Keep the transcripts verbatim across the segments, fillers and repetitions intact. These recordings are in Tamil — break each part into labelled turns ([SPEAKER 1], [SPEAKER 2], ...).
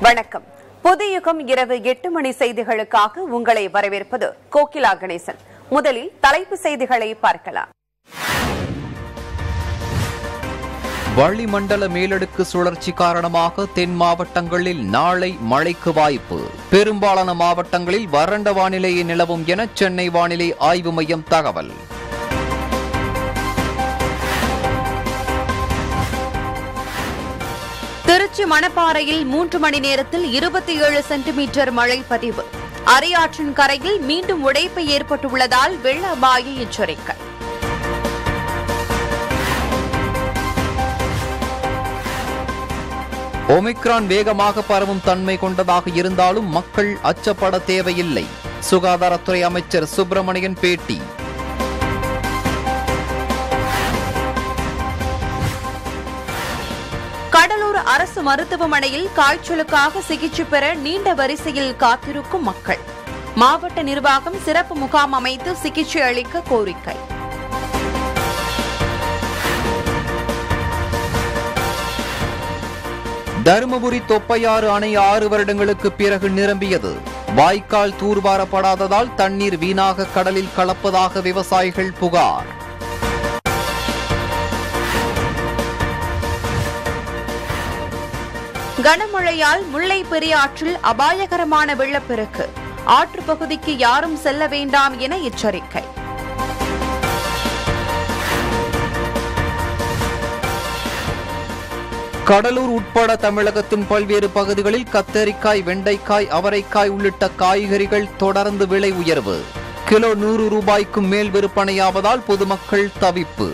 [SPEAKER 1] வணக்கம். புதுயுகம் இரவு எட்டு மணி செய்திகளுக்காக உங்களை வரவேற்பது கோகிலா கணேசன். முதலில் தலைப்பு செய்திகளை பார்க்கலாம்.
[SPEAKER 2] வளிமண்டல மேலடுக்கு சுழற்சி காரணமாக தென் மாவட்டங்களில் நாளை மழைக்கு வாய்ப்பு. பெரும்பாலான மாவட்டங்களில் வறண்ட வானிலையே நிலவும் என சென்னை வானிலை ஆய்வு மையம் தகவல்.
[SPEAKER 1] திருச்சி மணப்பாறையில் மூன்று மணி நேரத்தில் இருபத்தி ஏழு சென்டிமீட்டர் மழை பதிவு. அரியாற்றின் கரையில் மீண்டும் உடைப்பு ஏற்பட்டுள்ளதால் வெள்ள அபாய எச்சரிக்கை.
[SPEAKER 2] ஒமிக்ரான் வேகமாக பரவும் தன்மை கொண்டதாக இருந்தாலும் மக்கள் அச்சப்பட தேவையில்லை. சுகாதாரத்துறை அமைச்சர் சுப்பிரமணியன் பேட்டி.
[SPEAKER 1] கடலூர் அரசு மருத்துவமனையில் காய்ச்சலுக்காக சிகிச்சை பெற நீண்ட வரிசையில் காத்திருக்கும் மக்கள். மாவட்ட நிர்வாகம் சிறப்பு முகாம் அமைத்து சிகிச்சை அளிக்க கோரிக்கை.
[SPEAKER 2] தருமபுரி தொப்பையாறு அணை ஆறு வருடங்களுக்கு பிறகு நிரம்பியது. வாய்க்கால் தூர்வாரப்படாததால் தண்ணீர் வீணாக கடலில் கலப்பதாக விவசாயிகள் புகார்.
[SPEAKER 1] கனமழையால் முல்லை பெரியாற்றில் அபாயகரமான வெள்ளப்பெருக்கு. ஆற்று பகுதிக்கு யாரும் செல்ல வேண்டாம் என எச்சரிக்கை.
[SPEAKER 2] கடலூர் உட்பட தமிழகத்தின் பல்வேறு பகுதிகளில் கத்தரிக்காய், வெண்டைக்காய், அவரைக்காய் உள்ளிட்ட காய்கறிகள் தொடர்ந்து விலை உயர்வு. கிலோ நூறு ரூபாய்க்கும் மேல் விற்பனையாவதால் பொதுமக்கள் தவிப்பு.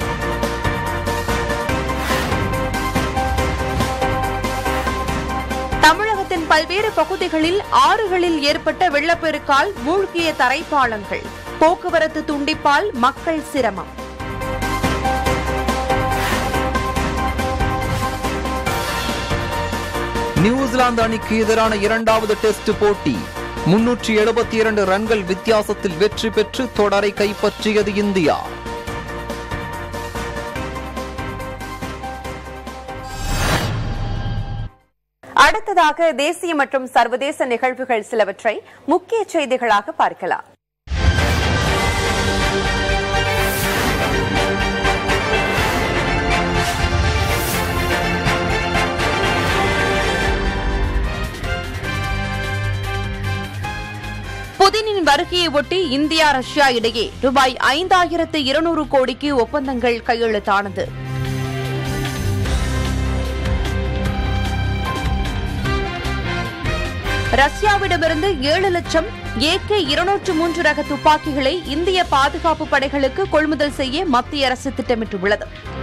[SPEAKER 1] தமிழகத்தின் பல்வேறு பகுதிகளில் ஆறுகளில் ஏற்பட்ட வெள்ளப்பெருக்கால் மூழ்கிய தரைப்பாலங்கள். போக்குவரத்து துண்டிப்பால் மக்கள் சிரமம்.
[SPEAKER 2] நியூசிலாந்து அணிக்கு எதிரான இரண்டாவது டெஸ்ட் போட்டி முன்னூற்றி எழுபத்தி இரண்டு ரன்கள் வித்தியாசத்தில் வெற்றி பெற்று தொடரை கைப்பற்றியது இந்தியா.
[SPEAKER 1] அடுத்ததாக தேசிய மற்றும் சர்வதேச நிகழ்வுகள் சிலவற்றை முக்கிய செய்திகளாக பார்க்கலாம். புதினின் வருகையை ஒட்டி இந்தியா ரஷ்யா இடையே ரூபாய் ஐந்தாயிரத்து இருநூறு கோடிக்கு ஒப்பந்தங்கள் கையெழுத்தானது. ரஷ்யாவிடமிருந்து ஏழு லட்சம் ஏகே இருநூற்று மூன்று ரக துப்பாக்கிகளை இந்திய பாதுகாப்பு படைகளுக்கு கொள்முதல் செய்ய மத்திய அரசு திட்டமிட்டுள்ளது.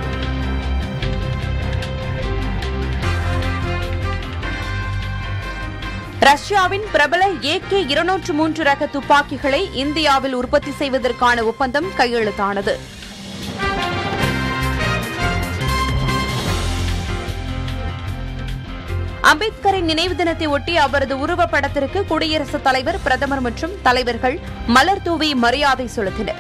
[SPEAKER 1] ரஷ்யாவின் பிரபல ஏகே இருநூற்று மூன்று ரக துப்பாக்கிகளை இந்தியாவில் உற்பத்தி செய்வதற்கான ஒப்பந்தம் கையெழுத்தானது. அம்பேத்கரின் நினைவு தினத்தை ஒட்டி அவரது உருவப்படத்திற்கு குடியரசுத் தலைவர், பிரதமர் மற்றும் தலைவர்கள் மலர் தூவி மரியாதை செலுத்தினர்.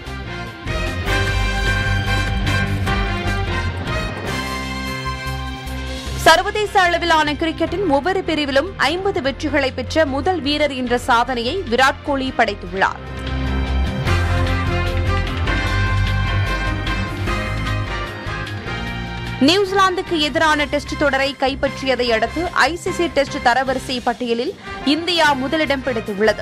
[SPEAKER 1] சர்வதேச அளவிலான கிரிக்கெட்டின் ஒவ்வொரு பிரிவிலும் ஐம்பது வெற்றிகளை பெற்ற முதல் வீரர் என்ற சாதனையை விராட் கோலி படைத்துள்ளார். நியூசிலாந்துக்கு எதிரான டெஸ்ட் தொடரை கைப்பற்றியதை அடுத்து ஐசிசி டெஸ்ட் தரவரிசை பட்டியலில் இந்தியா முதலிடம் பிடித்துள்ளது.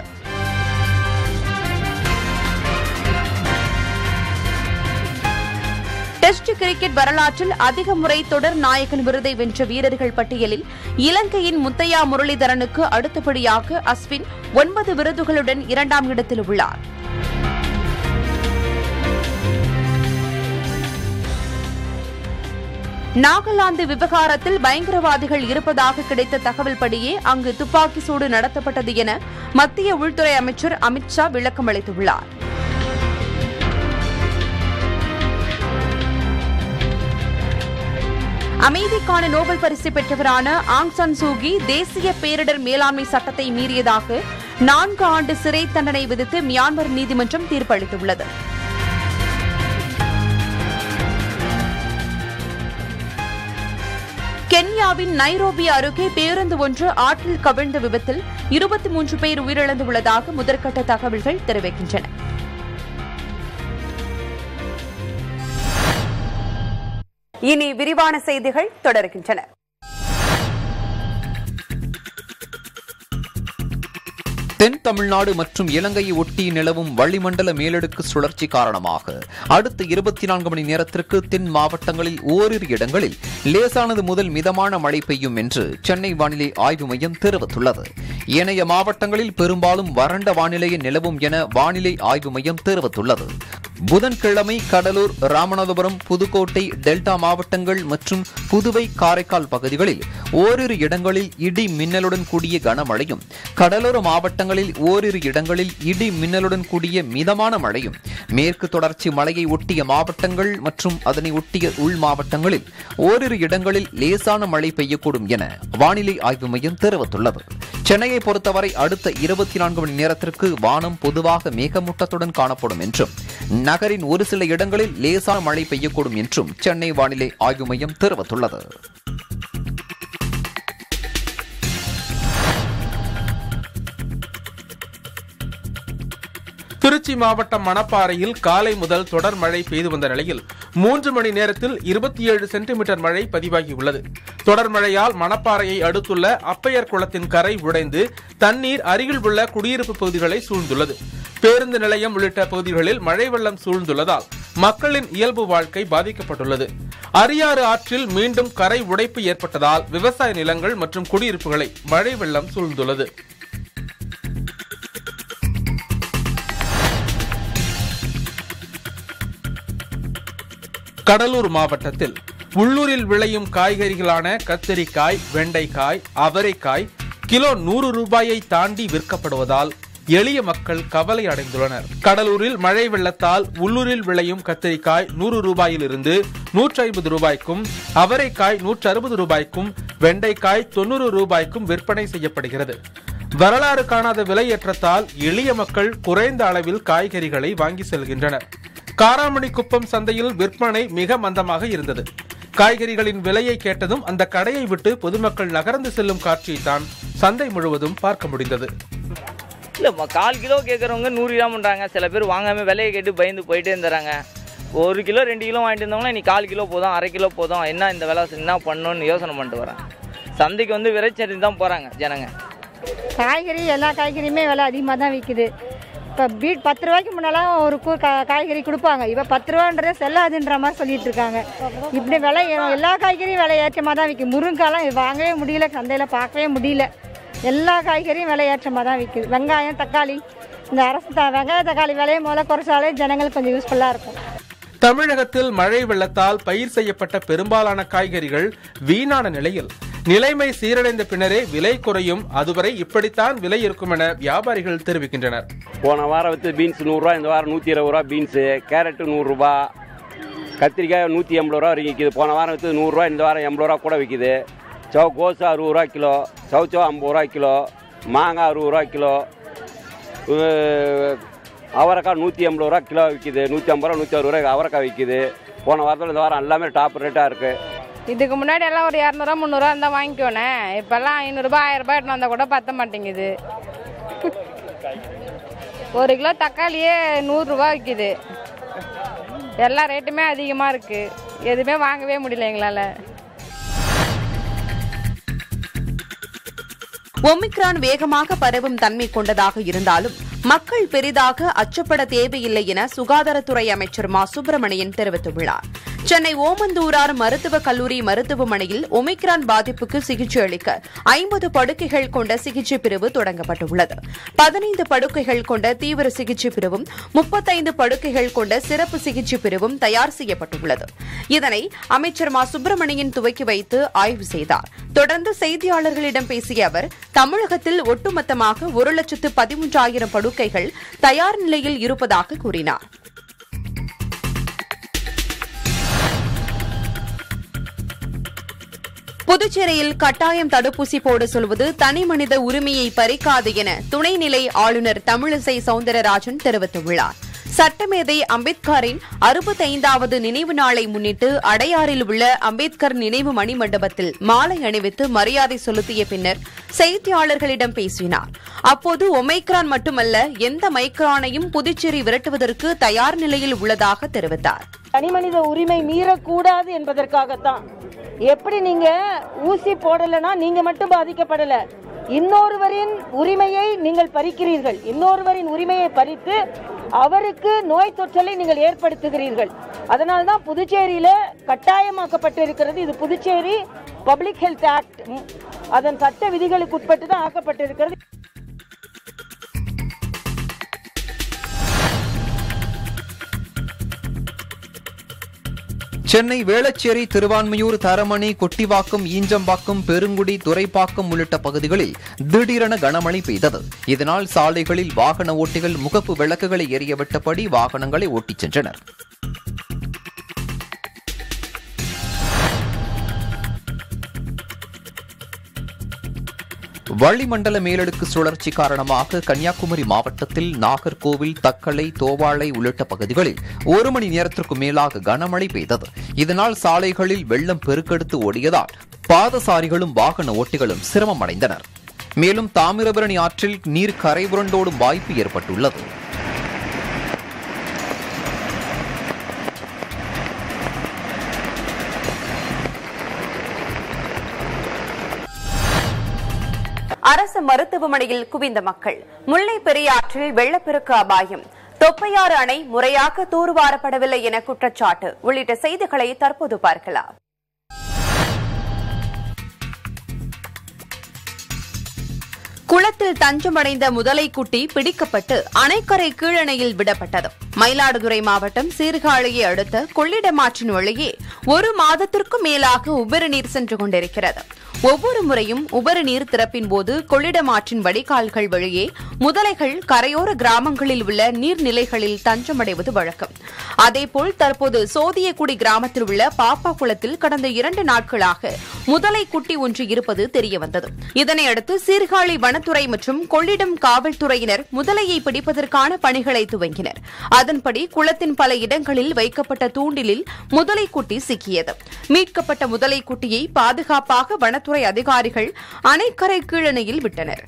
[SPEAKER 1] டெஸ்ட் கிரிக்கெட் வரலாற்றில் அதிக முறை தொடர் நாயகன் விருதை வென்ற வீரர்கள் பட்டியலில் இலங்கையின் முத்தையா முரளிதரனுக்கு அடுத்தபடியாக அஸ்வின் ஒன்பது விருதுகளுடன் இரண்டாம் இடத்தில் உள்ளார். நாகாலாந்து விவகாரத்தில் பயங்கரவாதிகள் இருப்பதாக கிடைத்த தகவல்படியே அங்கு துப்பாக்கி சூடு நடத்தப்பட்டது என மத்திய உள்துறை அமைச்சர் அமித் ஷா விளக்கம் அளித்துள்ளார். அமைதிக்கான நோபல் பரிசு பெற்றவரான ஆங் சான் சூகி தேசிய பேரிடர் மேலாண்மை சட்டத்தை மீறியதாக நான்கு ஆண்டு சிறை தண்டனை விதித்து மியான்மர் நீதிமன்றம் தீர்ப்பளித்துள்ளது. கென்யாவின் நைரோபி அருகே பேருந்து ஒன்று ஆற்றில் கவிழ்ந்த விபத்தில் இருபத்தி மூன்று பேர் உயிரிழந்துள்ளதாக முதற்கட்ட தகவல்கள் தெரிவிக்கின்றன. இனி விரிவான செய்திகள் தொடர்கின்றன.
[SPEAKER 2] தென் தமிழ்நாடு மற்றும் இலங்கையை ஒட்டி நிலவும் வளிமண்டல மேலடுக்கு சுழற்சி காரணமாக அடுத்த இருபத்தி நான்கு மணி நேரத்திற்கு தென் மாவட்டங்களில் ஓரிரு இடங்களில் லேசானது முதல் மிதமான மழை பெய்யும் என்று சென்னை வானிலை ஆய்வு மையம் தெரிவித்துள்ளது. ஏனைய மாவட்டங்களில் பெரும்பாலும் வறண்ட வானிலையை நிலவும் என வானிலை ஆய்வு மையம் தெரிவித்துள்ளது. புதன்கிழமை கடலூர், ராமநாதபுரம், புதுக்கோட்டை, டெல்டா மாவட்டங்கள் மற்றும் புதுவை, காரைக்கால் பகுதிகளில் ஓரிரு இடங்களில் இடி மின்னலுடன் கூடிய கனமழையும், கடலோர மாவட்டங்களில் ஓரிரு இடங்களில் இடி மின்னலுடன் கூடிய மிதமான மழையும், மேற்கு தொடர்ச்சி மலையை ஒட்டிய மாவட்டங்கள் மற்றும் அதனை ஒட்டிய உள் மாவட்டங்களில் ஓரிரு இடங்களில் லேசான மழை பெய்யக்கூடும் என வானிலை ஆய்வு மையம் தெரிவித்துள்ளது. சென்னையை பொறுத்தவரை அடுத்த இருபத்தி நான்கு மணி நேரத்திற்கு வானம் பொதுவாக மேகமூட்டத்துடன் காணப்படும் என்றும் நகரின் ஒரு சில இடங்களில் லேசான மழை பெய்யக்கூடும் என்றும் சென்னை வானிலை ஆய்வு மையம் தெரிவித்துள்ளது.
[SPEAKER 3] திருச்சி மாவட்டம் மணப்பாறையில் காலை முதல் தொடர் மழை பெய்து வந்த நிலையில் மூன்று மணி நேரத்தில் இருபத்தி ஏழு சென்டிமீட்டர் மழை பதிவாகியுள்ளது. தொடர் மழையால் மணப்பாறையை அடுத்துள்ள அப்பையர் குளத்தின் கரை உடைந்து தண்ணீர் அருகில் உள்ள குடியிருப்பு பகுதிகளை சூழ்ந்துள்ளது. பேருந்து நிலையம் உள்ளிட்ட பகுதிகளில் மழை வெள்ளம் சூழ்ந்துள்ளதால் மக்களின் இயல்பு வாழ்க்கை பாதிக்கப்பட்டுள்ளது. அரியாறு ஆற்றில் மீண்டும் கரை உடைப்பு ஏற்பட்டதால் விவசாய நிலங்கள் மற்றும் குடியிருப்புகளை மழை வெள்ளம் சூழ்ந்துள்ளது. கடலூர் மாவட்டத்தில் உள்ளூரில் விளையும் காய்கறிகளான கத்தரிக்காய், வெண்டைக்காய், அவரைக்காய் கிலோ நூறு ரூபாயை தாண்டி விற்கப்படுவதால் எளிய மக்கள் கவலை அடைந்துள்ளனர். கடலூரில் மழை வெள்ளத்தால் உள்ளூரில் விளையும் கத்தரிக்காய் நூறு ரூபாயிலிருந்து நூற்றி ஐம்பது ரூபாய்க்கும், அவரைக்காய் நூற்றி அறுபது ரூபாய்க்கும், வெண்டைக்காய் தொன்னூறு ரூபாய்க்கும் விற்பனை செய்யப்படுகிறது. வரலாறு காணாத விலையேற்றத்தால் எளிய மக்கள் குறைந்த அளவில் காய்கறிகளை வாங்கி செல்கின்றனர். காராமணிக்குப்பம் சந்தையில் விற்பனை மிக மந்தமாக இருந்தது. காய்கறிகளின் விலையை கேட்டதும் அந்த கடையை விட்டு பொதுமக்கள் நகர்ந்து செல்லும் காட்சியை தான் சந்தை முழுவதும் பார்க்க முடிந்தது.
[SPEAKER 4] இல்லை, கால் கிலோ கேட்குறவங்க நூறு கிராம் பண்ணுறாங்க. சில பேர் வாங்காமல் விலையை கேட்டு பயந்து போயிட்டே இருந்துறாங்க. ஒரு கிலோ ரெண்டு கிலோ வாங்கிட்டு இருந்தவங்கன்னா நீ கால் கிலோ போதும், அரை கிலோ போதும், என்ன இந்த விலை என்ன பண்ணணும்னு யோசனை பண்ணிட்டு வரேன். சந்தைக்கு வந்து விரைச்சறி தான் போகிறாங்க ஜனங்க.
[SPEAKER 5] காய்கறி எல்லா காய்கறியுமே விலை அதிகமாக தான் விற்குது. இப்போ பீட் பத்து ரூபாய்க்கு முன்னெல்லாம் ஒரு கூ கா காய்கறி கொடுப்பாங்க. இப்போ பத்து ரூபான்றதே செல்லாதுன்ற மாதிரி சொல்லிட்டு இருக்காங்க. இப்படி விலை எல்லா காய்கறியும் விலை ஏற்றமாக தான் விற்கும். முருங்காலாம் வாங்கவே முடியல, சந்தையில் பார்க்கவே முடியல. எல்லா காய்கறியும் விலை ஏற்றமாக தான் விற்குது. வெங்காயம், தக்காளி, இந்த அரசு த வெங்காய தக்காளி விலையை முதல்ல குறைச்சாலே ஜனங்களுக்கு கொஞ்சம் யூஸ்ஃபுல்லாக இருக்கும்.
[SPEAKER 3] தமிழகத்தில் மழை வெள்ளத்தால் பயிர் செய்யப்பட்ட பெரும்பாலான காய்கறிகள் வீணான நிலையில் நிலைமை சீரடைந்த பின்னரே விலை குறையும். அதுவரை இப்படித்தான் விலை இருக்கும் என வியாபாரிகள் தெரிவிக்கின்றனர்.
[SPEAKER 6] போன வாரம் வந்து பீன்ஸ் நூறுரூவா, இந்த வாரம் நூற்றி இருபது ரூபா பீன்ஸு, கேரட்டு நூறுரூபா, கத்திரிக்காய் நூற்றி எண்பது ரூபா வரைக்கும் விற்கிது. போன வாரம் வந்து நூறுரூவா, இந்த வாரம் எண்பது ரூபா கூட விற்கிது. சவு கோசு அறுபது ரூபா கிலோ, சவுச்சோ ஐம்பது ரூபா கிலோ, மாங்காய் அறுபது ரூபா கிலோ, அவரைக்காய் நூற்றி எண்பது ரூபா கிலோ விற்கிது. நூற்றி ஐம்பது ரூபா நூற்றி அறுபது ரூபாய்க்கு அவரைக்காய் விற்கிது. போன வாரத்தில் இந்த வாரம் எல்லாமே டாப் ரேட்டாக இருக்குது.
[SPEAKER 7] இதுக்கு முன்னாடி எல்லாம் ஒரு இரநூறுவா முந்நூறுவா இருந்தால் வாங்கிக்கோனே. இப்போல்லாம் ஐநூறுரூபா ஆயிரம் ரூபாய் எடுத்து வந்தால் கூட பத்த மாட்டேங்குது. ஒரு கிலோ தக்காளியே நூறுரூவா விற்கிது. எல்லா ரேட்டுமே அதிகமாக இருக்குது. எதுவுமே வாங்கவே முடியல எங்களால்.
[SPEAKER 1] ஒமிக்ரான் வேகமாக பரவும் தன்மை கொண்டதாக இருந்தாலும் மக்கள் பெரிதாக அச்சப்பட தேவையில்லை என சுகாதாரத்துறை அமைச்சர் மா சுப்பிரமணியன் தெரிவித்துள்ளார். சென்னை ஓமந்தூரார் மருத்துவக் கல்லூரி மருத்துவமனையில் ஒமிக்ரான் பாதிப்புக்கு சிகிச்சை அளிக்க ஐம்பது படுக்கைகள் கொண்ட சிகிச்சை பிரிவு தொடங்கப்பட்டுள்ளது. பதினைந்து படுக்கைகள் கொண்ட தீவிர சிகிச்சை பிரிவும் முப்பத்தைந்து படுக்கைகள் கொண்ட சிறப்பு சிகிச்சை பிரிவும் தயார் செய்யப்பட்டுள்ளது. இதனை அமைச்சர் மா சுப்பிரமணியன் துவக்கி வைத்து ஆய்வு செய்தார். தொடர்ந்து செய்தியாளர்களிடம் பேசிய அவர், தமிழகத்தில் ஒட்டுமொத்தமாக ஒரு லட்சத்து பதிமூன்றாயிரம் படுக்கைகள் தயார் நிலையில் இருப்பதாக கூறினார். புதுச்சேரியில் கட்டாயம் தடுப்பூசி போட சொல்வது தனிமனித உரிமையை பறிக்காது என துணைநிலை ஆளுநர் தமிழிசை சவுந்தரராஜன் தெரிவித்துள்ளார். சட்டமேதை அம்பேத்கரின் அறுபத்தைந்தாவது நினைவு நாளை முன்னிட்டு அடையாறில் உள்ள அம்பேத்கர் நினைவு மணிமண்டபத்தில் மாலை அணிவித்து மரியாதை செலுத்திய பின்னர் செய்தியாளர்களிடம் பேசினார். அப்போது ஒமைக்ரான் மட்டுமல்ல, எந்த மைக்ரானையும் புதுச்சேரி விரட்டுவதற்கு தயார் நிலையில் உள்ளதாக தெரிவித்தார்.
[SPEAKER 8] தனிமனித உரிமை மீறக்கூடாது என்பதற்காகத்தான். எப்படி நீங்க ஊசி போடலனா நீங்க மட்டும் பாதிக்கப்படல, இன்னொருவரின் உரிமையை நீங்கள் பறிக்கிறீர்கள். இன்னொருவரின் உரிமையை பறித்து அவருக்கு நோய் தொற்றலை நீங்கள் ஏற்படுத்துகிறீர்கள். அதனால்தான் புதுச்சேரியில கட்டாயமாக்கப்பட்டிருக்கிறது. இது புதுச்சேரி பப்ளிக் ஹெல்த் ஆக்ட், அதன் சட்ட விதிகளுக்கு உட்பட்டு தான் ஆக்கப்பட்டிருக்கிறது.
[SPEAKER 2] சென்னை வேளச்சேரி, திருவான்மியூர், தரமணி, கொட்டிவாக்கம், ஈஞ்சம்பாக்கம், பெருங்குடி, துரைப்பாக்கம் உள்ளிட்ட பகுதிகளில் திடீரென கனமழை பெய்தது. இதனால் சாலைகளில் வாகன ஓட்டிகள் முகப்பு விளக்குகளை எரியவிட்டபடி வாகனங்களை ஓட்டிச் சென்றனர். வளிமண்டல மேலடுக்கு சுழற்சி காரணமாக கன்னியாகுமரி மாவட்டத்தில் நாகர்கோவில், தக்கலை, தோவாளை உள்ளிட்ட பகுதிகளில் ஒரு மணி நேரத்திற்கு மேலாக கனமழை பெய்தது. இதனால் சாலைகளில் வெள்ளம் பெருக்கெடுத்து ஓடியதால் பாதசாரிகளும் வாகன ஓட்டிகளும் சிரமம் அடைந்தனர். மேலும் தாமிரபரணி ஆற்றில் நீர் கரை புரண்டோடும் வாய்ப்பு ஏற்பட்டுள்ளது.
[SPEAKER 1] அரசு மருத்துவமனையில் குவிந்த மக்கள். முல்லை பெரியாற்றில் வெள்ளப்பெருக்கு அபாயம். தொப்பையாறு அணை முறையாக தூர்வாரப்படவில்லை என குற்றச்சாட்டு உள்ளிட்ட செய்திகளை தற்போது பார்க்கலாம். குளத்தில் தஞ்சமடைந்த முதலை குட்டி பிடிக்கப்பட்டு அணைக்கரை கீழணையில் விடப்பட்டது. மயிலாடுதுறை மாவட்டம் சீர்காழியை அடுத்த கொள்ளிடமாற்றின் வழியே ஒரு மாதத்திற்கும் மேலாக உபரி நீர் சென்று கொண்டிருக்கிறது. ஒவ்வொரு முறையும் உபரி நீர் திறப்பின் போது கொள்ளிடமாற்றின் வடிகால்கள் வழியே முதலைகள் கரையோர கிராமங்களில் உள்ள நீர்நிலைகளில் தஞ்சமடைவது வழக்கம். அதேபோல் தற்போது சோதியக்குடி கிராமத்தில் உள்ள பாப்பா குளத்தில் கடந்த இரண்டு நாட்களாக முதலை குட்டி ஒன்று இருப்பது தெரியவந்தது. இதனையடுத்து சீர்காழி வனத்துறை மற்றும் கொள்ளிடம் காவல்துறையினர் முதலையை பிடிப்பதற்கான பணிகளை துவங்கினர். அதன்படி குளத்தின் பல இடங்களில் வைக்கப்பட்ட தூண்டிலில் முதலை குட்டி சிக்கியது. மீட்கப்பட்ட முதலை குட்டியை பாதுகாப்பாக வனத்துறை அதிகாரிகள் அணைக்கரை கீழணையில் விட்டனர்.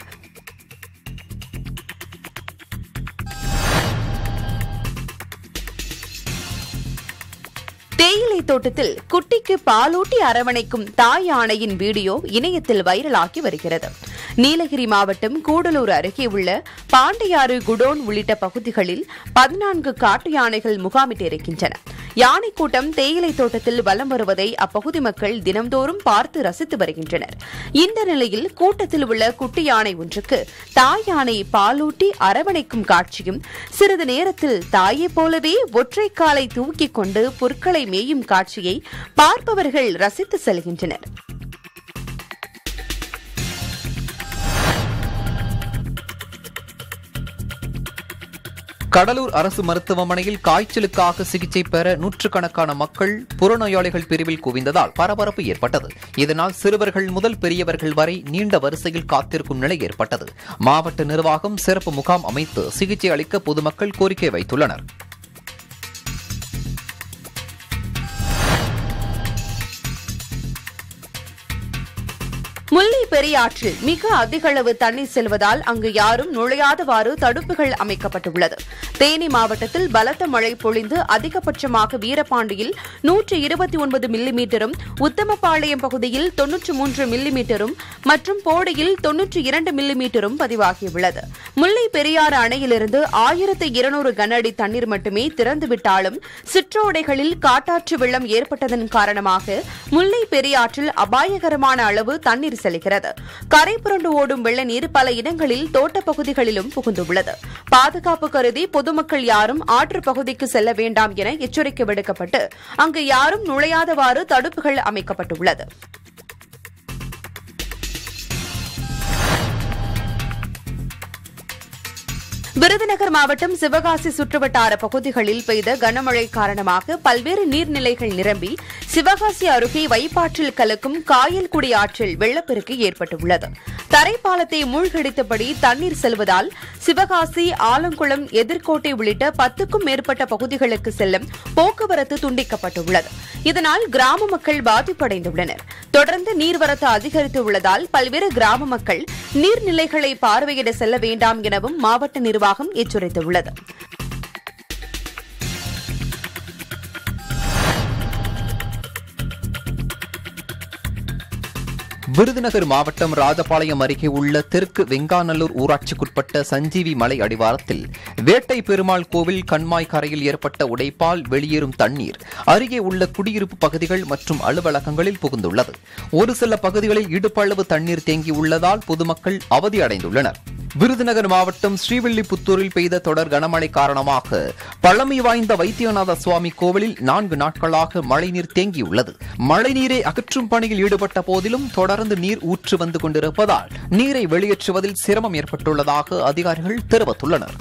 [SPEAKER 1] தேயிலை தோட்டத்தில் குட்டிக்கு பாலூட்டி அரவணைக்கும் தாய் யானையின் வீடியோ இணையத்தில் வைரலாகி வருகிறது. நீலகிரி மாவட்டம் கூடலூர் அருகே உள்ள பாண்டியாறு, குடோன் உள்ளிட்ட பகுதிகளில் பதினான்கு காட்டு யானைகள் முகாமிட்டிருக்கின்றன. யானை கூட்டம் தேயிலை தோட்டத்தில் வலம் வருவதை அப்பகுதி மக்கள் தினம்தோறும் பார்த்து ரசித்து வருகின்றனர். இந்த நிலையில் கூட்டத்தில் உள்ள குட்டி யானை ஒன்றுக்கு தாய் யானை பாலூட்டி அரவணைக்கும் காட்சியும், சிறிது நேரத்தில் தாயைப் போலவே ஒற்றை காலை தூக்கிக் கொண்டு புற்களை மேயும் காட்சியை பார்ப்பவர்கள் ரசித்து செல்கின்றனர்.
[SPEAKER 2] கடலூர் அரசு மருத்துவமனையில் காய்ச்சலுக்காக சிகிச்சை பெற நூற்றுக்கணக்கான மக்கள் புறநோயாளிகள் பிரிவில் குவிந்ததால் பரபரப்பு ஏற்பட்டது. இதனால் சிறுவர்கள் முதல் பெரியவர்கள் வரை நீண்ட வரிசையில் காத்திருக்கும் நிலை ஏற்பட்டது. மாவட்ட நிர்வாகம் சிறப்பு முகாம் அமைத்து சிகிச்சை அளிக்க பொதுமக்கள் கோரிக்கை வைத்துள்ளனர்.
[SPEAKER 1] முல்லை பெரியாற்றில் மிக அதிக அளவு தண்ணீர் செல்வதால் அங்கு யாரும் நுழையாதவாறு தடுப்புகள் அமைக்கப்பட்டுள்ளது. தேனி மாவட்டத்தில் பலத்த மழை பொழிந்து அதிகபட்சமாக வீரபாண்டியில் நூற்று இருபத்தி ஒன்பது மில்லிமீட்டரும், உத்தமபாளையம் பகுதியில் தொன்னூற்று மூன்று மில்லிமீட்டரும் மற்றும் போடியில் தொன்னூற்றி இரண்டு மில்லிமீட்டரும் பதிவாகியுள்ளது. முல்லை பெரியாறு அணையிலிருந்து ஆயிரத்து இருநூறு கன அடி தண்ணீர் மட்டுமே திறந்துவிட்டாலும் சிற்றோடைகளில் காட்டாற்று வெள்ளம் ஏற்பட்டதன் காரணமாக முல்லை பெரியாற்றில் அபாயகரமான அளவு தண்ணீர் செல்கிறது. கரை புரண்டு ஓடும் வெள்ள நீர் பல இடங்களில் தோட்டப் பகுதிகளிலும் புகுந்துள்ளது. பாதுகாப்பு கருதி பொதுமக்கள் யாரும் ஆற்று பகுதிக்கு செல்ல வேண்டாம் என எச்சரிக்கை விடுக்கப்பட்டு அங்கு யாரும் நுழையாதவாறு தடுப்புகள் அமைக்கப்பட்டுள்ளது. விருதுநகர் மாவட்டம் சிவகாசி சுற்றுவட்டார பகுதிகளில் பெய்த கனமழை காரணமாக பல்வேறு நீர்நிலைகள் நிரம்பி சிவகாசி அருகே வைப்பாற்றில் கலக்கும் காயல்குடி ஆற்றில் வெள்ளப்பெருக்கு ஏற்பட்டுள்ளது. தரைப்பாலத்தை மூழ்கடித்தபடி தண்ணீர் செல்வதால் சிவகாசி, ஆலங்குளம், எதிர்கோட்டை உள்ளிட்ட பத்துக்கும் மேற்பட்ட பகுதிகளுக்கு செல்லும் போக்குவரத்து துண்டிக்கப்பட்டுள்ளது. இதனால் கிராம மக்கள் பாதிப்படைந்துள்ளனர். தொடர்ந்து நீர்வரத்து அதிகரித்துள்ளதால் பல்வேறு கிராம மக்கள் நீர்நிலைகளை பார்வையிட செல்ல வேண்டாம் எனவும் மாவட்ட நிர்வாகம் எச்சரித்துள்ளது.
[SPEAKER 2] விருதுநகர் மாவட்டம் ராஜபாளையம் அருகே உள்ள தெற்கு வெங்காநல்லூர் ஊராட்சிக்குட்பட்ட சஞ்சீவி மலை அடிவாரத்தில் வேட்டை பெருமாள் கோவில் கண்மாய் கரையில் ஏற்பட்ட உடைப்பால் வெளியேறும் தண்ணீர் அருகே உள்ள குடியிருப்பு பகுதிகள் மற்றும் அலுவலகங்களில் புகுந்துள்ளது. ஒரு சில பகுதிகளில் இடுப்பளவு தண்ணீர் தேங்கியுள்ளதால் பொதுமக்கள் அவதியடைந்துள்ளனர். விருதுநகர் மாவட்டம் ஸ்ரீவில்லிபுத்தூரில் பெய்த தொடர் கனமழை காரணமாக பழமை வாய்ந்த வைத்தியநாத சுவாமி கோவிலில் நான்கு நாட்களாக மழைநீர் தேங்கியுள்ளது. மழைநீரை அகற்றும் பணியில் ஈடுபட்ட போதிலும் தொடர்ந்து நீர் ஊற்று வந்து கொண்டிருப்பதால் நீரை வெளியேற்றுவதில் சிரமம் ஏற்பட்டுள்ளதாக அதிகாரிகள் தெரிவித்துள்ளனர்.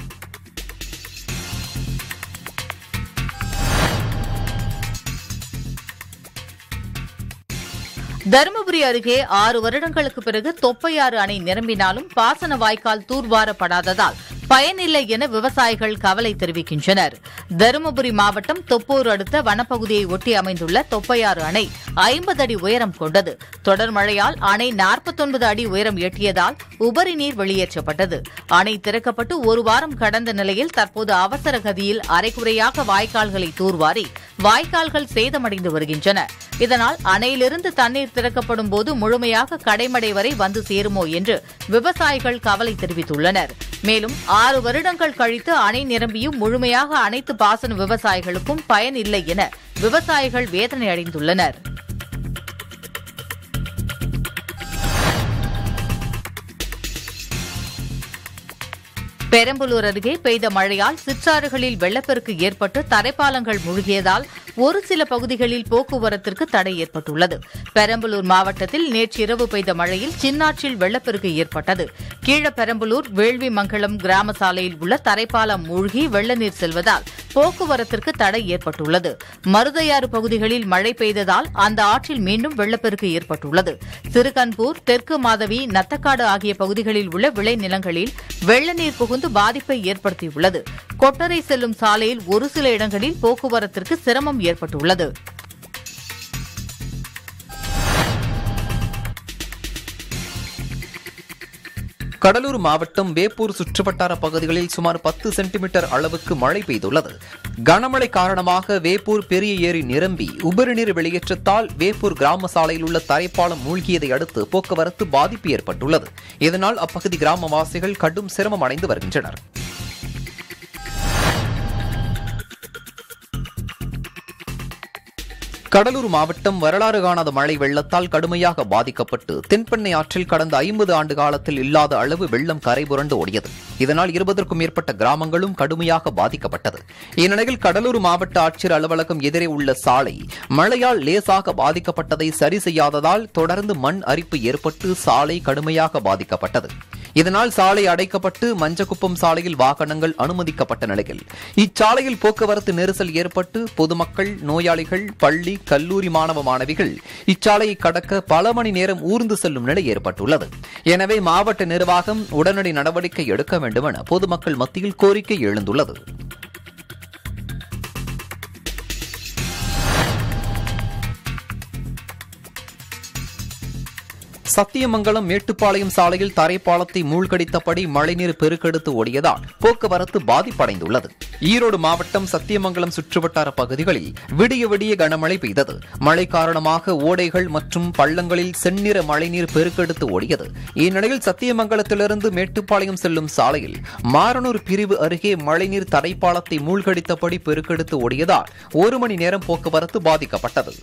[SPEAKER 9] தருமபுரி அருகே ஆறு வருடங்களுக்கு பிறகு தொப்பையாறு அணை நிரம்பினாலும் பாசன வாய்க்கால் தூர்வாரப்படாததால் பயனில்லை என விவசாயிகள் கவலை தெரிவிக்கின்றனர். தருமபுரி மாவட்டம் தொப்பூர் அடுத்த வனப்பகுதியை ஒட்டி அமைந்துள்ள தொப்பையாறு அணை ஐம்பது அடி உயரம் கொண்டது. தொடர் மழையால் அணை நாற்பத்தொன்பது அடி உயரம் எட்டியதால் உபரி நீர் வெளியேற்றப்பட்டது. அணை திறக்கப்பட்டு ஒரு வாரம் கடந்த நிலையில் தற்போது அவசர கதியில் அரைக்குறையாக வாய்க்கால்களை தூர்வாரி வாய்க்கால்கள் சேதமடைந்து வருகின்றன. இதனால் அணையிலிருந்து தண்ணீர் திறக்கப்படும் போது முழுமையாக கடைமடை வரை வந்து சேருமோ என்று விவசாயிகள் கவலை தெரிவித்துள்ளனர். மேலும் ஆறு வருடங்கள் கழித்து அணை நிரம்பியும் முழுமையாக அனைத்து பாசன விவசாயிகளுக்கும் பயன் இல்லை என விவசாயிகள் வேதனை அடைந்துள்ளனர். பெரம்பலூர் அருகே பெய்த மழையால் சிற்றாறுகளில் வெள்ளப்பெருக்கு ஏற்பட்டு தரைப்பாலங்கள் மூழ்கியதால் ஒரு சில பகுதிகளில் போக்குவரத்திற்கு தடை ஏற்பட்டுள்ளது. பெரம்பலூர் மாவட்டத்தில் நேற்றிரவு பெய்த மழையில் சின்னாற்றில் வெள்ளப்பெருக்கு ஏற்பட்டது. கீழப்பெரம்பலூர் வேள்வி மங்கலம் கிராம சாலையில் உள்ள தரைப்பாலம் மூழ்கி வெள்ள நீர் செல்வதால் போக்குவரத்திற்கு தடை ஏற்பட்டுள்ளது. மருதையாறு பகுதிகளில் மழை பெய்ததால் அந்த ஆற்றில் மீண்டும் வெள்ளப்பெருக்கு ஏற்பட்டுள்ளது. சிறுகன்பூர், தெற்கு மாதவி, நத்தக்காடு ஆகிய பகுதிகளில் உள்ள விளைநிலங்களில் வெள்ள நீர் புகுந்து பாதிப்பை ஏற்படுத்தியுள்ளது. கொட்டரை செல்லும் சாலையில் ஒரு சில இடங்களில் போக்குவரத்திற்கு சிரமம் ஏற்பட்டுள்ளது.
[SPEAKER 2] கடலூர் மாவட்டம் வேப்பூர் சுற்றுவட்டார பகுதிகளில் சுமார் பத்து சென்டிமீட்டர் அளவுக்கு மழை பெய்துள்ளது. கனமழை காரணமாக வேப்பூர் பெரிய ஏரி நிரம்பி உபரிநீர் வெளியேற்றத்தால் வேப்பூர் கிராம சாலையில் உள்ள தரைப்பாலம் மூழ்கியதை அடுத்து போக்குவரத்து பாதிப்பு ஏற்பட்டுள்ளது. இதனால் அப்பகுதி கிராமவாசிகள் கடும் சிரமம் அடைந்து வருகின்றனர். கடலூர் மாவட்டம் வரலாறு காணாத மழை வெள்ளத்தால் கடுமையாக பாதிக்கப்பட்டு தென்பெண்ணை ஆற்றில் கடந்த ஐம்பது ஆண்டு காலத்தில் இல்லாத அளவு வெள்ளம் கரைபுரண்டு ஓடியது. இதனால் இருபதற்கும் மேற்பட்ட கிராமங்களும் கடுமையாக பாதிக்கப்பட்டது. இந்நிலையில் கடலூர் மாவட்ட ஆட்சியர் அலுவலகம் எதிரே உள்ள சாலை மழையால் லேசாக பாதிக்கப்பட்டதை சரி செய்யாததால் தொடர்ந்து மண் அரிப்பு ஏற்பட்டு சாலை கடுமையாக பாதிக்கப்பட்டது. இதனால் சாலை அடைக்கப்பட்டு மஞ்சக்குப்பம் சாலையில் வாகனங்கள் அனுமதிக்கப்பட்ட நிலையில் இச்சாலையில் போக்குவரத்து நெரிசல் ஏற்பட்டு பொதுமக்கள், நோயாளிகள், பள்ளி, கல்லூரி மாணவ மாணவிகள் இச்சாலையை கடக்க பல மணி நேரம் ஊர்ந்து செல்லும் நிலை ஏற்பட்டுள்ளது. எனவே மாவட்ட நிர்வாகம் உடனடி நடவடிக்கை எடுக்க வேண்டும் என பொதுமக்கள் மத்தியில் கோரிக்கை எழுந்துள்ளது. சத்தியமங்கலம் மேட்டுப்பாளையம் சாலையில் தரைப்பாலத்தை மூழ்கடித்தபடி மழைநீர் பெருக்கெடுத்து ஓடியதால் போக்குவரத்து பாதிப்படைந்துள்ளது. ஈரோடு மாவட்டம் சத்தியமங்கலம் சுற்றுவட்டார பகுதிகளில் விடிய விடிய கனமழை பெய்தது. மழை காரணமாக ஓடைகள் மற்றும் பள்ளங்களில் செந்நிற மழைநீர் பெருக்கெடுத்து ஓடியது. இந்நிலையில் சத்தியமங்கலத்திலிருந்து மேட்டுப்பாளையம் செல்லும் சாலையில் மாரனூர் பிரிவு அருகே மழைநீர் தரைப்பாலத்தை மூழ்கடித்தபடி பெருக்கெடுத்து ஓடியதால் ஒரு மணி நேரம் போக்குவரத்து பாதிக்கப்பட்டது.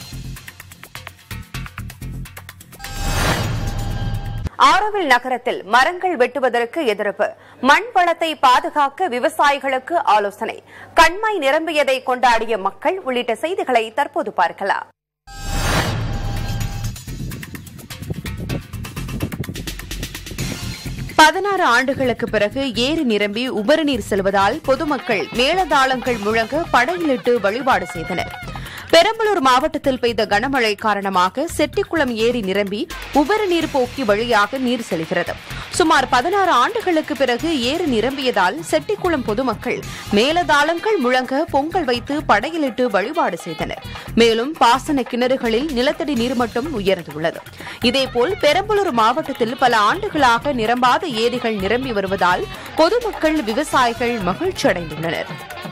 [SPEAKER 1] ஆரோவில் நகரத்தில் மரங்கள் வெட்டுவதற்கு எதிர்ப்பு, மண் வளத்தை பாதுகாக்க விவசாயிகளுக்கு ஆலோசனை, கண்மாய் நிரம்பியதை கொண்டாடிய மக்கள் உள்ளிட்ட செய்திகளை தற்போது பார்க்கலாம். பதினாறு ஆண்டுகளுக்கு பிறகு ஏரி நிரம்பி உபரிநீர் செல்வதால் பொதுமக்கள் மேளதாளங்கள் முழங்க படையிலிட்டு வழிபாடு செய்தனர். பெரம்பலூர் மாவட்டத்தில் பெய்த கனமழை காரணமாக செட்டிக்குளம் ஏரி நிரம்பி உபரி நீர் போக்கி வழியாக நீர் செல்கிறது. சுமார் பதினாறு ஆண்டுகளுக்கு பிறகு ஏரி நிரம்பியதால் செட்டிக்குளம் பொதுமக்கள் மேலதாளங்கள் முழங்க பொங்கல் வைத்து படையிலிட்டு வழிபாடு செய்தனர். மேலும் பாசன கிணறுகளில் நிலத்தடி நீர்மட்டம் உயர்ந்துள்ளது. இதேபோல் பெரம்பலூர் மாவட்டத்தில் பல ஆண்டுகளாக நிரம்பாத ஏரிகள் நிரம்பி வருவதால் பொதுமக்கள் விவசாயிகள் மகிழ்ச்சி அடைந்துள்ளனர்.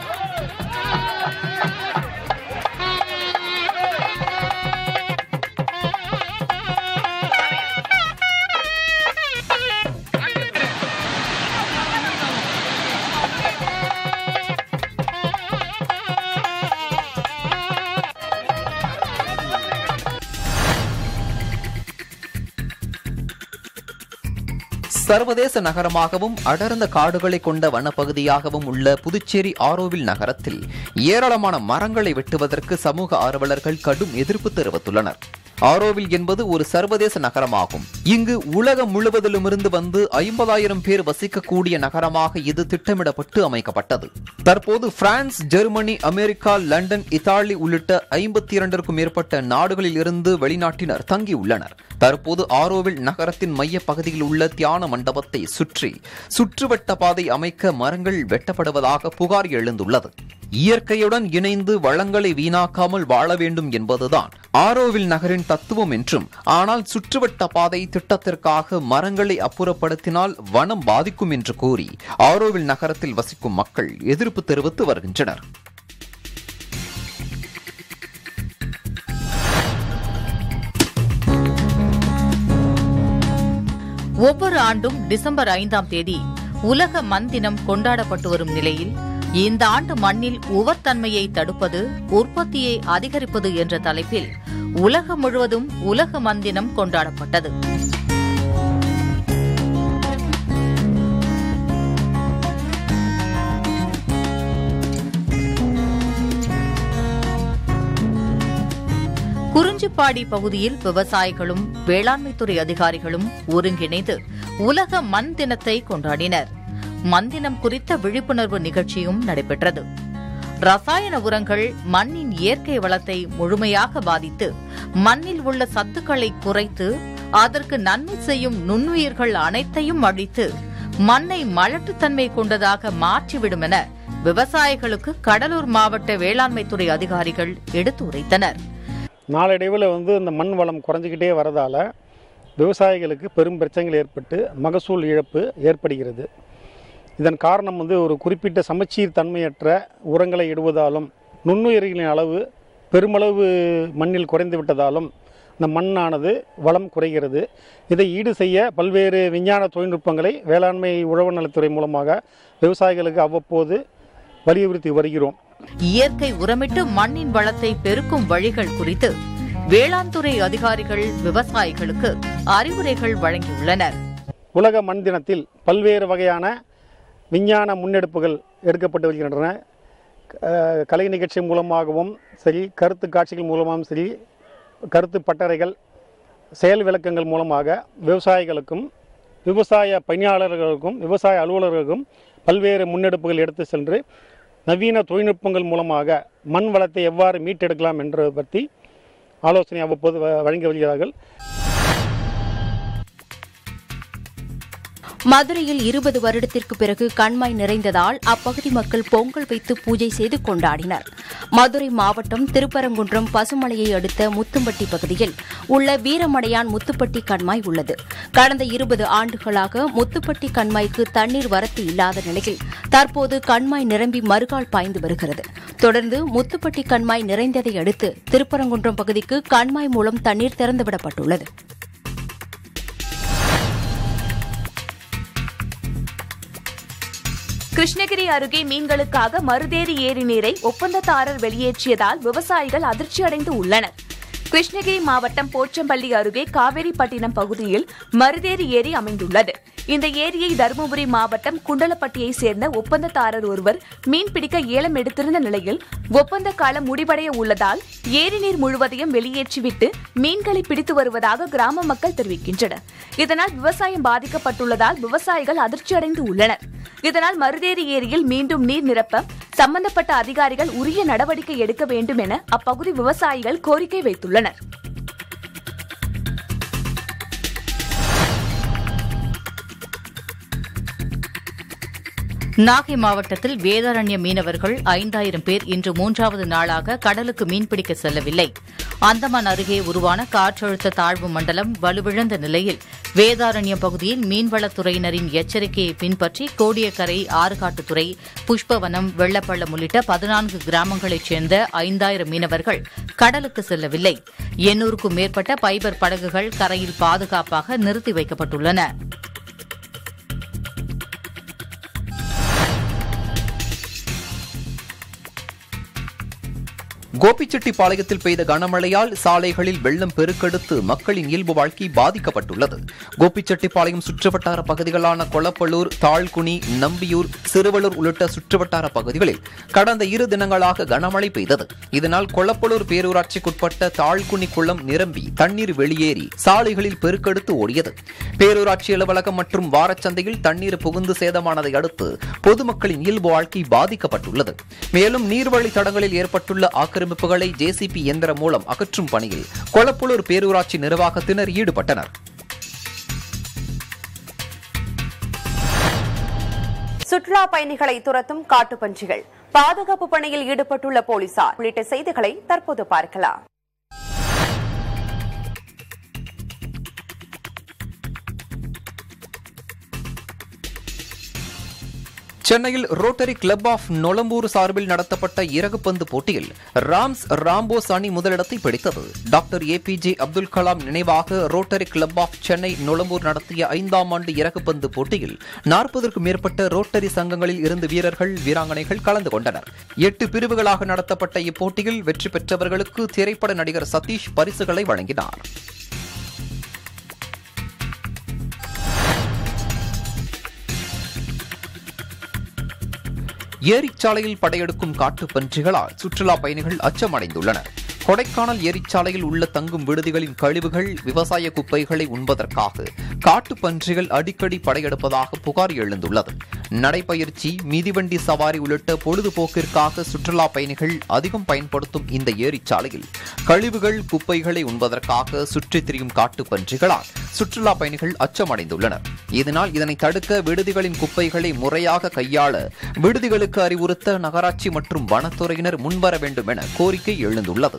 [SPEAKER 2] சர்வதேச நகரமாகவும் அடர்ந்த காடுகளை கொண்ட வனப்பகுதியாகவும் உள்ள புதுச்சேரி ஆரோவில் நகரத்தில் ஏராளமான மரங்களை வெட்டுவதற்கு சமூக ஆர்வலர்கள் கடும் எதிர்ப்பு தெரிவித்துள்ளனர். ஆரோவில் என்பது ஒரு சர்வதேச நகரமாகும். இங்கு உலகம் முழுவதிலுமிருந்து வந்து ஐம்பதாயிரம் பேர் வசிக்கக்கூடிய நகரமாக இது திட்டமிடப்பட்டு அமைக்கப்பட்டது. தற்போது பிரான்ஸ், ஜெர்மனி, அமெரிக்கா, லண்டன், இத்தாலி உள்ளிட்ட ஐம்பத்தி இரண்டிற்கும் மேற்பட்ட நாடுகளில் இருந்து வெளிநாட்டினர் தங்கியுள்ளனர். தற்போது ஆரோவில் நகரத்தின் மைய பகுதியில் உள்ள தியான மண்டபத்தை சுற்றி சுற்றுவட்ட பாதை அமைக்க மரங்கள் வெட்டப்படுவதாக புகார் எழுந்துள்ளது. இயற்கையுடன் இணைந்து வளங்களை வீணாக்காமல் வாழ வேண்டும் என்பதுதான் ஆரோவில் நகரின் தத்துவம் என்றும், ஆனால் சுற்றுவட்ட பாதை திட்டத்திற்காக மரங்களை அப்புறப்படுத்தினால் வனம் பாதிக்கும் என்று கூறி ஆரோவில் நகரத்தில் வசிக்கும் மக்கள் எதிர்ப்பு தெரிவித்து வருகின்றனர்.
[SPEAKER 9] ஒவ்வொரு ஆண்டும் டிசம்பர் ஐந்தாம் தேதி உலக மண் தினம் கொண்டாடப்பட்டு வரும் நிலையில் இந்த ஆண்டு மண்ணில் உவர்த்தன்மையை தடுப்பது, உற்பத்தியை அதிகரிப்பது என்ற தலைப்பில் உலகம் முழுவதும் உலக மண் தினம் கொண்டாடப்பட்டது. குறிஞ்சிப்பாடி பகுதியில் விவசாயிகளும் வேளாண்மைத்துறை அதிகாரிகளும் ஒருங்கிணைந்து உலக மண் தினத்தை கொண்டாடினர். மண் தினம் குறித்த விழிப்புணர்வு நிகழ்ச்சியும் நடைபெற்றது. ரசாயன உரங்கள் மண்ணின் இயற்கை வளத்தை முழுமையாக பாதித்து மண்ணில் உள்ள சத்துக்களை குறைத்து அதற்கு நன்மை செய்யும் நுண்ணுயிர்கள் அனைத்தையும் அழித்து மண்ணை மலட்டுத்தன்மை கொண்டதாக மாற்றிவிடும் என விவசாயிகளுக்கு கடலூர் மாவட்ட வேளாண்மைத்துறை அதிகாரிகள் எடுத்துரைத்தனர்.
[SPEAKER 10] நாளடைவில் வந்து இந்த மண் வளம் குறைஞ்சிக்கிட்டே வரதால் விவசாயிகளுக்கு பெரும் பிரச்சனைகள் ஏற்பட்டு மகசூல் இழப்பு ஏற்படுகிறது. இதன் காரணம் வந்து ஒரு குறிப்பிட்ட சமச்சீர் தன்மையற்ற உரங்களை இடுவதாலும் நுண்ணுயிரிகளின் அளவு பெருமளவு மண்ணில் குறைந்து விட்டதாலும் இந்த மண்ணானது வளம் குறைகிறது. இதை ஈடு செய்ய பல்வேறு விஞ்ஞான தொழில்நுட்பங்களை வேளாண்மை உழவு நலத்துறை மூலமாக விவசாயிகளுக்கு அவ்வப்போது வலியுறுத்தி வருகிறோம்.
[SPEAKER 9] இயற்கை உரமிட்டு மண்ணின் வளத்தை பெருக்கும் வழிகள் குறித்து வேளாண் துறை அதிகாரிகள் விவசாயிகளுக்கு அறிவுரைகள் வழங்கியுள்ளனர்.
[SPEAKER 10] உலக மண் தினத்தில் பல்வேறு வகையான விஞ்ஞான முன்னெடுப்புகள் எடுக்கப்பட்டு வருகின்றன. கலை நிகழ்ச்சி மூலமாகவும் சரி, கருத்து காட்சிகள் மூலமாகவும் சரி, கருத்து பட்டறைகள், செயல் விளக்கங்கள் மூலமாக விவசாயிகளுக்கும் விவசாய பணியாளர்களுக்கும் விவசாய அலுவலர்களுக்கும் பல்வேறு முன்னெடுப்புகள் எடுத்து சென்று நவீன தொழில்நுட்பங்கள் மூலமாக மண் வளத்தை எவ்வாறு மீட்டெடுக்கலாம் என்பதை பற்றி ஆலோசனை அவ்வப்போது வழங்கி வருகிறார்கள்.
[SPEAKER 11] மதுரையில் இருபது வருடத்திற்கு பிறகு கண்மாய் நிறைந்ததால் அப்பகுதி மக்கள் பொங்கல் வைத்து பூஜை செய்து கொண்டாடினர். மதுரை மாவட்டம் திருப்பரங்குன்றம் பசுமலையை அடுத்த முத்தும்பட்டி பகுதியில் உள்ள வீரமடையான் முத்துப்பட்டி கண்மாய் உள்ளது. கடந்த இருபது ஆண்டுகளாக முத்துப்பட்டி கண்மாய்க்கு தண்ணீர் வரத்து இல்லாத நிலையில் தற்போது கண்மாய் நிரம்பி மறுகால் பாய்ந்து வருகிறது. தொடர்ந்து முத்துப்பட்டி கண்மாய் நிறைந்ததை அடுத்து திருப்பரங்குன்றம் பகுதிக்கு கண்மாய் மூலம் தண்ணீர் திறந்துவிடப்பட்டுள்ளது.
[SPEAKER 12] கிருஷ்ணகிரி அருகே மீன்களுக்காக மருதேரி ஏரி நீரை ஒப்பந்ததாரர் வெளியேற்றியதால் விவசாயிகள் அதிர்ச்சியடைந்து உள்ளனர். கிருஷ்ணகிரி மாவட்டம் போச்சம்பள்ளி அருகே காவேரிப்பட்டினம் பகுதியில் மருதேரி ஏரி அமைந்துள்ளது. இந்த ஏரியை தருமபுரி மாவட்டம் குண்டலப்பட்டியைச் சேர்ந்த ஒப்பந்ததாரர் ஒருவர் மீன்பிடிக்க ஏலம் எடுத்திருந்த நிலையில் ஒப்பந்த காலம் முடிவடைய உள்ளதால் ஏரி நீர் முழுவதையும் வெளியேற்றிவிட்டு மீன்களை பிடித்து வருவதாக கிராம மக்கள் தெரிவிக்கின்றனர். இதனால் விவசாயம் பாதிக்கப்பட்டுள்ளதால் விவசாயிகள் அதிர்ச்சியடைந்து உள்ளனர். இதனால் மருதேரி ஏரியில் மீண்டும் நீர் நிரப்ப சம்பந்தப்பட்ட அதிகாரிகள் உரிய நடவடிக்கை எடுக்க வேண்டும் என அப்பகுதி விவசாயிகள் கோரிக்கை வைத்துள்ளனர்.
[SPEAKER 9] நாகை மாவட்டத்தில் வேதாரண்ய மீனவர்கள் ஐந்தாயிரம் பேர் இன்று மூன்றாவது நாளாக கடலுக்கு மீன்பிடிக்க செல்லவில்லை. அந்தமான் அருகே உருவான காற்றழுத்த தாழ்வு மண்டலம் வலுவிழந்த நிலையில் வேதாரண்யம் பகுதியில் மீன்வளத்துறையினரின் எச்சரிக்கையை பின்பற்றி கோடியக்கரை, ஆறுகாட்டுத்துறை, புஷ்பவனம், வெள்ளப்பள்ளம் உள்ளிட்ட பதினான்கு கிராமங்களைச் சேர்ந்த ஐந்தாயிரம் மீனவர்கள் கடலுக்கு செல்லவில்லை. எண்ணூறுக்கும் மேற்பட்ட பைபர் படகுகள் கரையில் பாதுகாப்பாக நிறுத்தி வைக்கப்பட்டுள்ளன.
[SPEAKER 2] கோபிச்செட்டிப்பாளையத்தில் பெய்த கனமழையால் சாலைகளில் வெள்ளம் பெருக்கெடுத்து மக்களின் இயல்பு வாழ்க்கை பாதிக்கப்பட்டுள்ளது. கோபிச்செட்டிப்பாளையம் சுற்றுவட்டார பகுதிகளான கொளப்பள்ளூர், தாழ்குனி, நம்பியூர், சிறுவலூர் உள்ளிட்ட சுற்றுவட்டார பகுதிகளில் கடந்த இரு தினங்களாக கனமழை பெய்தது. இதனால் கொளப்பள்ளூர் பேரூராட்சிக்குட்பட்ட தாழ்குனி குளம் நிரம்பி தண்ணீர் வெளியேறி சாலைகளில் பெருக்கெடுத்து ஓடியது. பேரூராட்சி அலுவலகம் மற்றும் வாரச்சந்தையில் தண்ணீர் புகுந்து சேதமானதை அடுத்து பொதுமக்களின் இயல்பு வாழ்க்கை பாதிக்கப்பட்டுள்ளது. மேலும் நீர்வழி தடங்களில் ஏற்பட்டுள்ள ஆக்கிரமிப்புகளை ஜேசிபி இயந்திரம் மூலம் அகற்றும் பணியில் கொளப்பள்ளூர் பேரூராட்சி நிர்வாகத்தினர் ஈடுபட்டனர்.
[SPEAKER 1] சுற்றுலா பயணிகளை துரத்தும் காட்டுப்பன்றிகள், பாதுகாப்பு பணியில் ஈடுபட்டுள்ள போலீசார் உள்ளிட்ட செய்திகளை தற்போது பார்க்கலாம்.
[SPEAKER 2] சென்னையில் ரோட்டரி கிளப் ஆஃப் நொளம்பூர் சார்பில் நடத்தப்பட்ட இறகுப்பந்து போட்டியில் ராம்ஸ் ராம்போஸ் அணி முதலிடத்தை பிடித்தது. Doctor A P J Abdul Kalam நினைவாக Rotary Club of Chennai Nolambur நடத்திய ஐந்தாம் ஆண்டு இறகுப்பந்து போட்டியில் நாற்பதற்கும் மேற்பட்ட ரோட்டரி சங்கங்களில் இருந்து வீரர்கள், வீராங்கனைகள் கலந்து கொண்டனர். எட்டு பிரிவுகளாக நடத்தப்பட்ட இப்போட்டியில் வெற்றி பெற்றவர்களுக்கு திரைப்பட நடிகர் சதீஷ் பரிசுகளை வழங்கினார். ஏரிச்சாலையில் படையெடுக்கும் காட்டுப்பன்றிகளால் சுற்றுலா பயணிகள் அச்சமடைந்துள்ளனர். கொடைக்கானல் ஏரிச்சாலையில் உள்ள தங்கும் விடுதிகளின் கழிவுகள், விவசாய குப்பைகளை உண்பதற்காக காட்டுப்பன்றிகள் அடிக்கடி படையெடுப்பதாக புகார் எழுந்துள்ளது. நடைபயிற்சி, மிதிவண்டி சவாரி உள்ளிட்ட பொழுதுபோக்கிற்காக சுற்றுலா பயணிகள் அதிகம் பயன்படுத்தும் இந்த ஏரிச்சாலையில் கழிவுகள், குப்பைகளை உண்பதற்காக சுற்றித் திரியும் காட்டுப்பன்றிகளால் சுற்றுலா பயணிகள் அச்சமடைந்துள்ளனர். இதனால் இதனை தடுக்க விடுதிகளின் குப்பைகளை முறையாக கையாள விடுதிகளுக்கு அறிவுறுத்த நகராட்சி மற்றும் வனத்துறையினர் முன்வர வேண்டும் என கோரிக்கை எழுந்துள்ளது.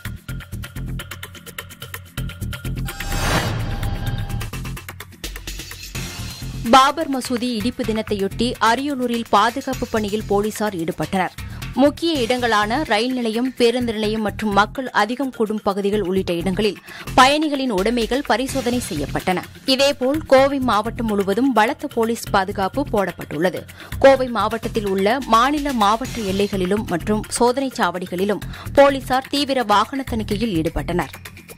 [SPEAKER 11] பாபர் மசூதி இடிப்பு தினத்தையொட்டி அரியலூரில் பாதுகாப்பு பணியில் போலீசார் ஈடுபட்டனர். முக்கிய இடங்களான ரயில் நிலையம், பேருந்து நிலையம் மற்றும் மக்கள் அதிகம் கூடும் பகுதிகள் உள்ளிட்ட இடங்களில் பயணிகளின் உடைமைகள் பரிசோதனை செய்யப்பட்டன. இதேபோல் கோவை மாவட்டம் முழுவதும் பலத்த போலீஸ் பாதுகாப்பு போடப்பட்டுள்ளது. கோவை மாவட்டத்தில் உள்ள மாநில மாவட்ட எல்லைகளிலும் மற்றும் சோதனைச் சாவடிகளிலும் போலீசார் தீவிர வாகன தணிக்கையில் ஈடுபட்டனர்.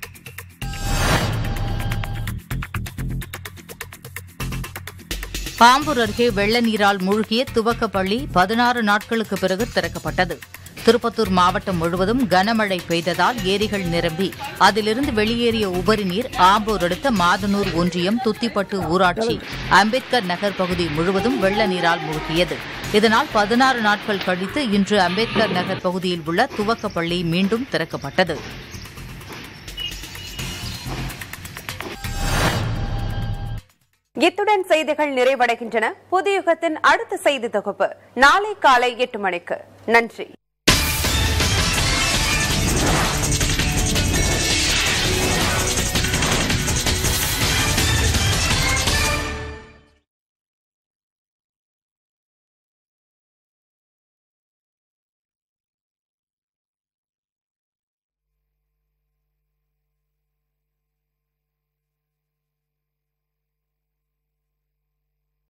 [SPEAKER 9] ஆம்பூர் அருகே வெள்ள நீரால் மூழ்கிய துவக்கப்பள்ளி பதினாறு நாட்களுக்கு பிறகு திறக்கப்பட்டது. திருப்பத்தூர் மாவட்டம் முழுவதும் கனமழை பெய்ததால் ஏரிகள் நிரம்பி அதிலிருந்து வெளியேறிய உபரி நீர் ஆம்பூர் அடுத்த மாதனூர் ஒன்றியம் துத்திப்பட்டு ஊராட்சி அம்பேத்கர் நகர் பகுதி முழுவதும் வெள்ள நீரால் மூழ்கியது. இதனால் பதினாறு நாட்கள் கழித்து இன்று அம்பேத்கர் நகர் பகுதியில் உள்ள துவக்கப்பள்ளி மீண்டும் திறக்கப்பட்டது.
[SPEAKER 1] இத்துடன் செய்திகள் நிறைவடைகின்றன. புதிய யுகத்தின் அடுத்த செய்தி தொகுப்பு நாளை காலை எட்டு மணிக்கு. நன்றி.